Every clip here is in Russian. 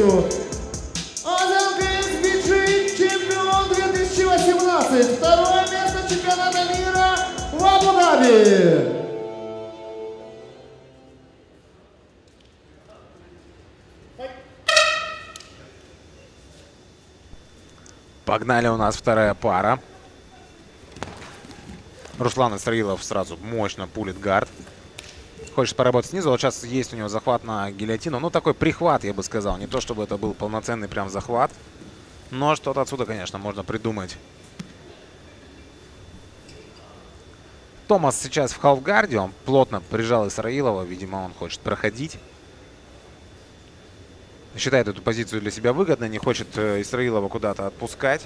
Альянсу. АЗЛКС чемпион 2018. Второе место чемпионата мира в Абу-Даби. Погнали, у нас вторая пара. Руслан Исраилов сразу мощно пулит гард. Хочет поработать снизу. Вот сейчас есть у него захват на гильотину. Ну, такой прихват, я бы сказал. Не то, чтобы это был полноценный прям захват. Но что-то отсюда, конечно, можно придумать. Томас сейчас в халфгарде. Он плотно прижал Исраилова. Видимо, он хочет проходить. Считает эту позицию для себя выгодной. Не хочет Исраилова куда-то отпускать.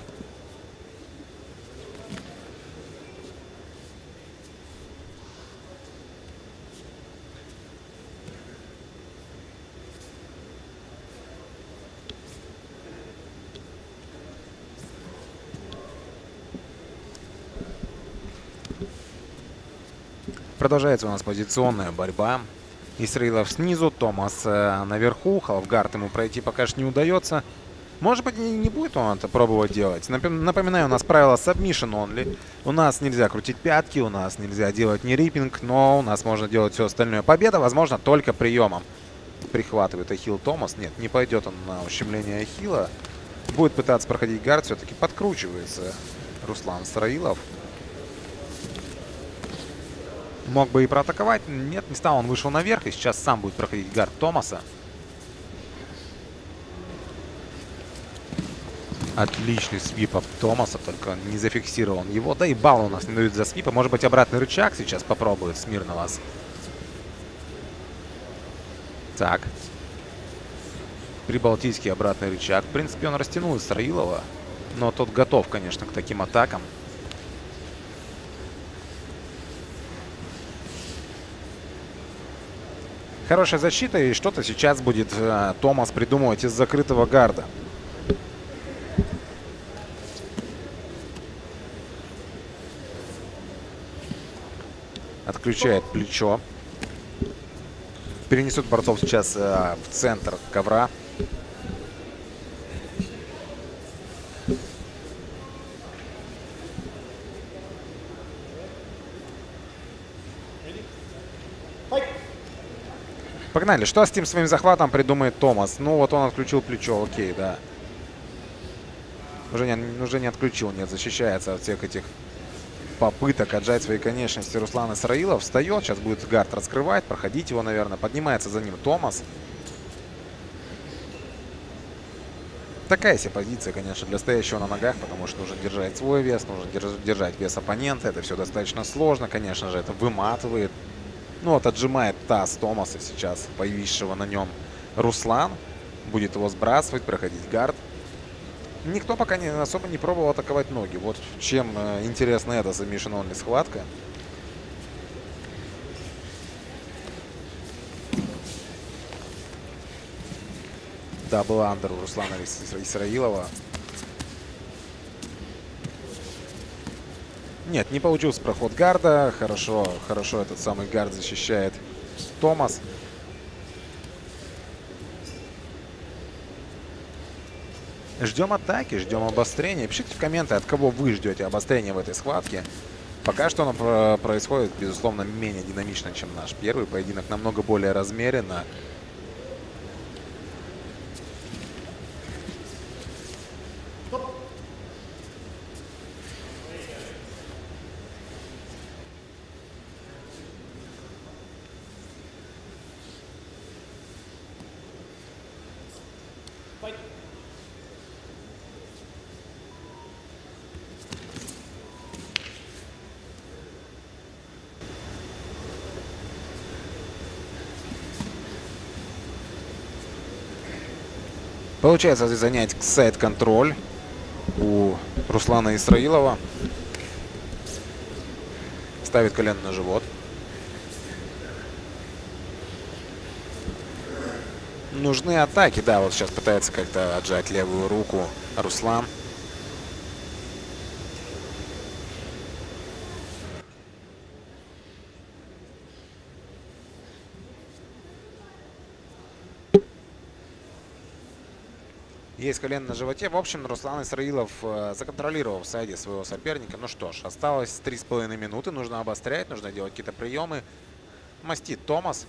Продолжается у нас позиционная борьба. Исраилов снизу, Томас наверху. Халфгард ему пройти пока что не удается. Может быть, не будет он это пробовать делать. Напоминаю, у нас правило submission only. У нас нельзя крутить пятки, у нас нельзя делать ни риппинг, но у нас можно делать все остальное. Победа, возможно, только приемом. Прихватывает ахилл Томас. Нет, не пойдет он на ущемление ахилла. Будет пытаться проходить гард, все-таки подкручивается Руслан Исраилов. Мог бы и проатаковать. Нет, не стал. Он вышел наверх и сейчас сам будет проходить гард Томаса. Отличный свип от Томаса, только не зафиксировал он его. Да и балл у нас не дают за свипа. Может быть, обратный рычаг сейчас попробует Смирновас. Так. Прибалтийский обратный рычаг. В принципе, он растянул Исраилова. Но тот готов, конечно, к таким атакам. Хорошая защита, и что-то сейчас будет Томас придумывать из закрытого гарда. Отключает плечо. Перенесут борцов сейчас в центр ковра. Погнали. Что с тем своим захватом придумает Томас? Ну вот он отключил плечо. Окей, да. Уже не отключил. Нет, защищается от всех этих попыток отжать свои конечности. Руслан Исраилов встает. Сейчас будет гард раскрывать. Проходить его, наверное. Поднимается за ним Томас. Такая себе позиция, конечно, для стоящего на ногах, потому что нужно держать свой вес, нужно держать вес оппонента. Это все достаточно сложно, конечно же, это выматывает. Ну вот отжимает таз Томаса сейчас, появившего на нем Руслан. Будет его сбрасывать, проходить гард. Никто пока особо не пробовал атаковать ноги. Вот чем интересна эта submission only схватка. Дабл андер у Руслана Исраилова. Нет, не получился проход гарда. Хорошо этот самый гард защищает Томас. Ждем атаки, ждем обострения. Пишите в комменты, от кого вы ждете обострения в этой схватке. Пока что оно происходит, безусловно, менее динамично, чем наш первый поединок. Намного более размеренно. Получается занять сайд-контроль у Руслана Исраилова. Ставит колено на живот. Нужны атаки. Да, вот сейчас пытается как-то отжать левую руку Руслан. Есть колено на животе. В общем, Руслан Исраилов законтролировал в сайде своего соперника. Ну что ж, осталось 3,5 минуты. Нужно обострять, нужно делать какие-то приемы. Мастит Томас.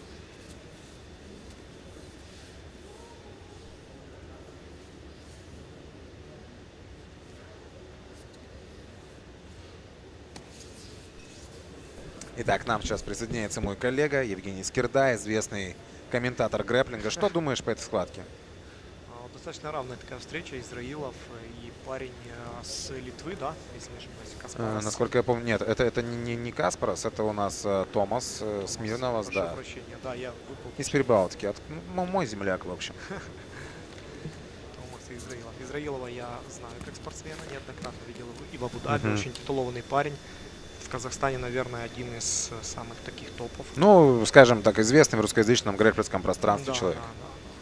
Итак, к нам сейчас присоединяется мой коллега Евгений Скирда, известный комментатор грэпплинга. Что думаешь по этой схватке? Достаточно равная такая встреча. Израилов и парень с Литвы, да, если не ошибаюсь, Каспарас. Насколько я помню, нет, это не Каспарас, это у нас Томас Смирновас, да. Прошу прощения, да, я выпал. Из Прибалтики, мой земляк, в общем. Томас и Израилов. Израилова я знаю как спортсмена, неоднократно видел его и в Абу-Даби. Очень титулованный парень. В Казахстане, наверное, один из самых таких топов. Ну, скажем так, известный в русскоязычном грэпплерском пространстве человек. Да.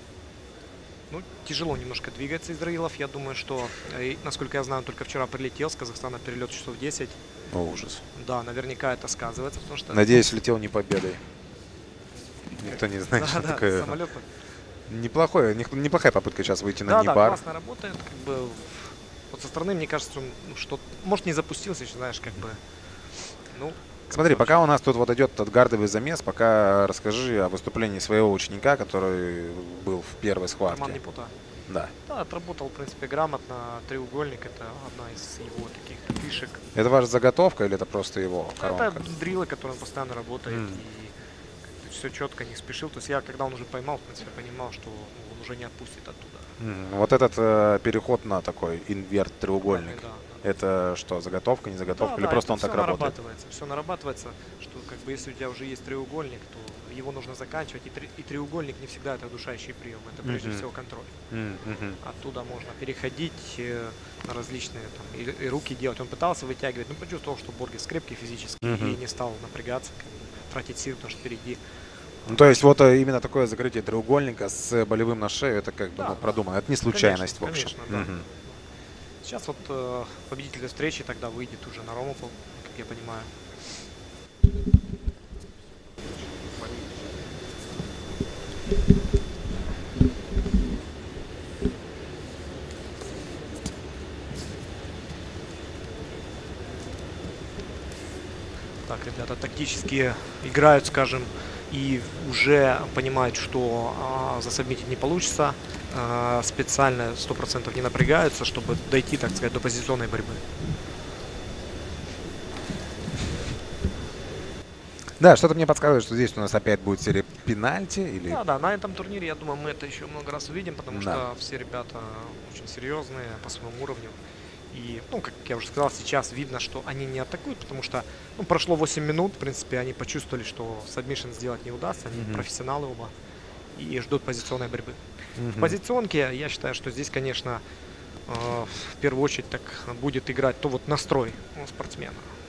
Ну, тяжело немножко двигается Израилов. Я думаю, что, насколько я знаю, он только вчера прилетел с Казахстана, перелет часов 10. О, ужас. Да, наверняка это сказывается, потому что... Надеюсь, летел не победой. Никто не знает, что такое. Самолет. Неплохая попытка сейчас выйти на Да, Нибар. классно работает. Как бы, вот со стороны, мне кажется, что может не запустился, еще, знаешь, как бы... Ну, Смотри, пока у нас тут вот идет этот гардовый замес, пока расскажи о выступлении своего ученика, который был в первой схватке. Роман Непута. Да. Да, отработал, в принципе, грамотно. Треугольник — это одна из его таких фишек. Это ваша заготовка или это просто его коронка? Это дриллы, которые он постоянно работает. И все четко, не спешил. То есть я, когда он уже поймал, в принципе, понимал, что он уже не отпустит оттуда. Вот этот переход на такой инверт-треугольник. Да. Это что, заготовка, не заготовка? Или просто он так работает? Все нарабатывается, что как бы если у тебя уже есть треугольник, то его нужно заканчивать. И треугольник не всегда это удушающий прием, это прежде всего контроль. Оттуда можно переходить на различные там, и руки делать. Он пытался вытягивать, но почувствовал, что Боргес крепкий физически и не стал напрягаться, как бы, тратить силы, потому что впереди. Ну, то есть вот именно такое закрытие треугольника с болевым на шею, это как бы продумано. Это не случайность, конечно, в общем. Конечно, да. Сейчас вот победитель встречи тогда выйдет уже на Ромупол, как я понимаю. Так, ребята тактически играют, скажем, и уже понимают, что засобмитить не получится. Специально 100% не напрягаются, чтобы дойти, так сказать, до позиционной борьбы. Да, что-то мне подсказывает, что здесь у нас опять будет серия пенальти. Или... Да, на этом турнире, я думаю, мы это еще много раз увидим, потому что все ребята очень серьезные по своему уровню. И, ну, как я уже сказал, сейчас видно, что они не атакуют, потому что прошло 8 минут, в принципе, они почувствовали, что сабмишн сделать не удастся, они профессионалы оба, и ждут позиционной борьбы. В позиционке я считаю, что здесь, конечно, в первую очередь так будет играть то вот настрой спортсмена.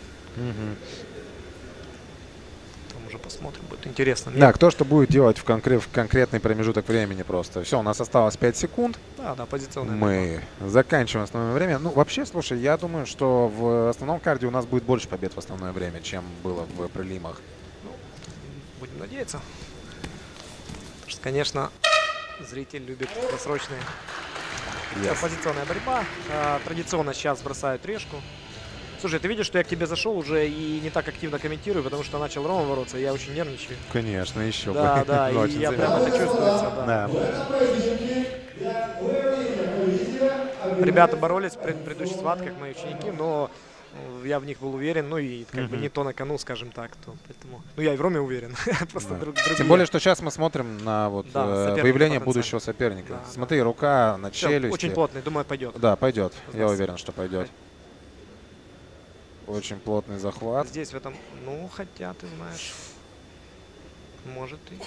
Там уже посмотрим, будет интересно. Да, кто что будет делать в конкретный промежуток времени просто. Все, у нас осталось 5 секунд. Да, позиционная Мы заканчиваем основное время. Ну, вообще, слушай, я думаю, что в основном карде у нас будет больше побед в основное время, чем было в прелимах. Ну, будем надеяться. Потому что, конечно, зритель любит досрочные. Позиционная борьба. Традиционно сейчас бросают решку. Слушай, ты видишь, что я к тебе зашел уже и не так активно комментирую, потому что начал Рома бороться, я очень нервничаю. Конечно, еще бы. Да, и я прям это чувствуется, да. Ребята боролись в предыдущих схватках, мои ученики, но я в них был уверен, ну и как бы не то на кону, скажем так. Поэтому, ну я и в Роме уверен. Просто другие. Тем более, что сейчас мы смотрим на вот появление будущего соперника. Смотри, рука на челюсти. Очень плотный, думаю, пойдет. Да, пойдет. Я уверен, что пойдет. Очень плотный захват. Здесь в этом, ну, хотя, ты знаешь, может и...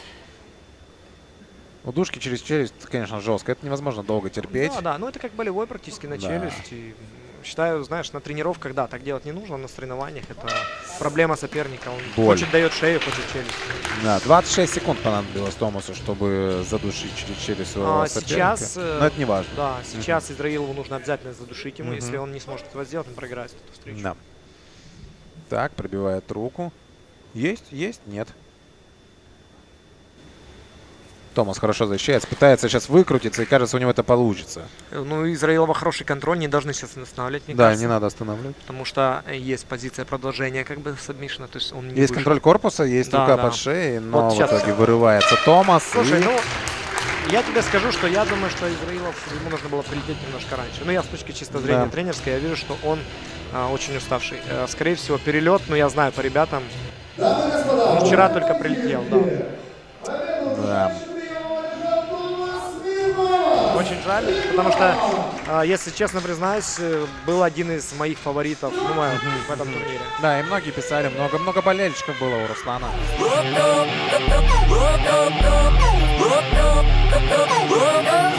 Удушки через челюсть, конечно, жестко. Это невозможно долго терпеть. Да, ну это как болевой практически на челюсть. И считаю, знаешь, на тренировках, да, так делать не нужно, на соревнованиях это проблема соперника. Он хочет дает шею, хочет челюсть. Да, 26 секунд понадобилось Томасу, чтобы задушить через челюсть своего соперника. Сейчас, но это не важно. Да, сейчас Израилову нужно обязательно задушить ему. Если он не сможет этого сделать, он проиграет эту встречу. Да. Так, пробивает руку. Есть? Нет. Томас хорошо защищается, пытается сейчас выкрутиться, и кажется, у него это получится. Ну, Израилова хороший контроль, не должны сейчас останавливать, мне Да, кажется. не надо останавливать. Потому что есть позиция продолжения как бы сабмишна, то есть он не Есть вышел. контроль корпуса, есть Да, рука да. под шеей, но Вот в сейчас- итоге вырывается Томас. Слушай, и- ну, я тебе скажу, что я думаю, что Израилов, ему нужно было прилететь немножко раньше. Ну, я с точки чисто зрения Да. тренерской, я вижу, что он очень уставший. Скорее всего, перелет, но я знаю по ребятам, он вчера только прилетел, да. Да. Очень жаль, потому что, если честно признаюсь, был один из моих фаворитов в этом турнире. Да, и многие писали, много болельщиков было у Руслана. Rock up,